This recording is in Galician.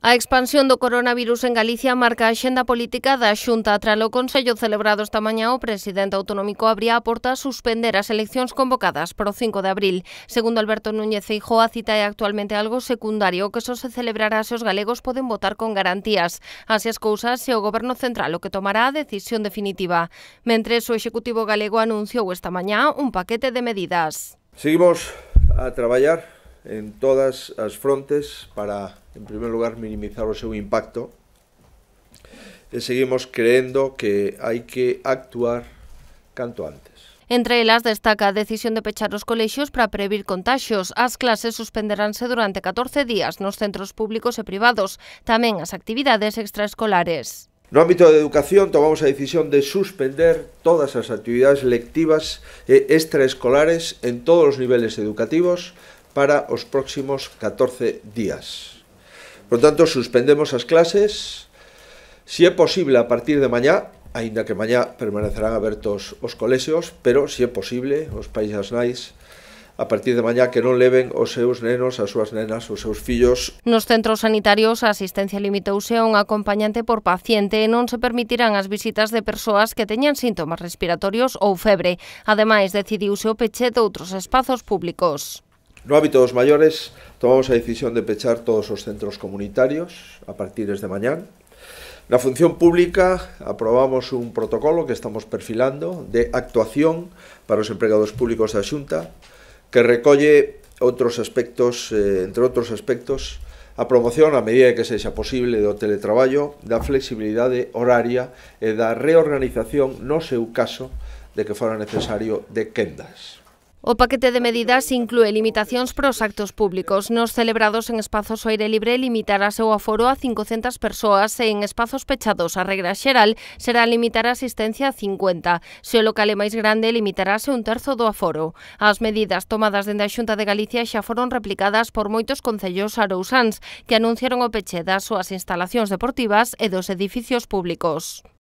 A expansión do coronavirus en Galicia marca a axenda política da Xunta. Tralo Consello celebrado esta mañá, o presidente autonómico abría a porta a suspender as eleccións convocadas para o 5 de abril. Segundo Alberto Núñez Feijóo, a cita é actualmente algo secundario, que só se celebrará se os galegos poden votar con garantías. Así as cousas, é o Goberno Central o que tomará a decisión definitiva. Mentres, o Executivo galego anunciou esta mañá un paquete de medidas. Seguimos a traballar en todas as frontes para, en primer lugar, minimizar o seu impacto e seguimos creendo que hai que actuar canto antes. Entre elas destaca a decisión de pechar os colexios para previr contaxios. As clases suspenderánse durante 14 días nos centros públicos e privados, tamén as actividades extraescolares. No ámbito da educación, tomamos a decisión de suspender todas as actividades lectivas e extraescolares en todos os niveles educativos para os próximos 14 días. Por tanto, suspendemos as clases, se é posible a partir de mañá, aínda que mañá permanecerán abertos os colexios, pero se é posible, os pais e as nais, a partir de mañá que non leven os seus nenos, as súas nenas, os seus fillos. Nos centros sanitarios, a asistencia limitouse a un acompañante por paciente e non se permitirán as visitas de persoas que teñan síntomas respiratorios ou febre. Ademais, decidiuse o peche de outros espazos públicos. No ámbito dos maiores, tomamos a decisión de pechar todos os centros comunitarios a partir de mañán. Na función pública, aprobamos un protocolo que estamos perfilando de actuación para os empregados públicos da Xunta, que recolle outros aspectos, entre outros aspectos, a promoción, a medida que sexa posible, do teletraballo, da flexibilidade horaria e da reorganización, no seu caso, de que fora necesario, de quendas. O paquete de medidas inclúe limitacións para os actos públicos. Nos celebrados en espazos ao aire libre limitarase o aforo a 500 persoas e en espazos pechados a regra xeral será limitar a asistencia a 50. Se o local é máis grande, limitarase un terzo do aforo. As medidas tomadas dende a Xunta de Galicia xa foron replicadas por moitos concellos arousáns, que anunciaron o peche das súas instalacións deportivas e dos edificios públicos.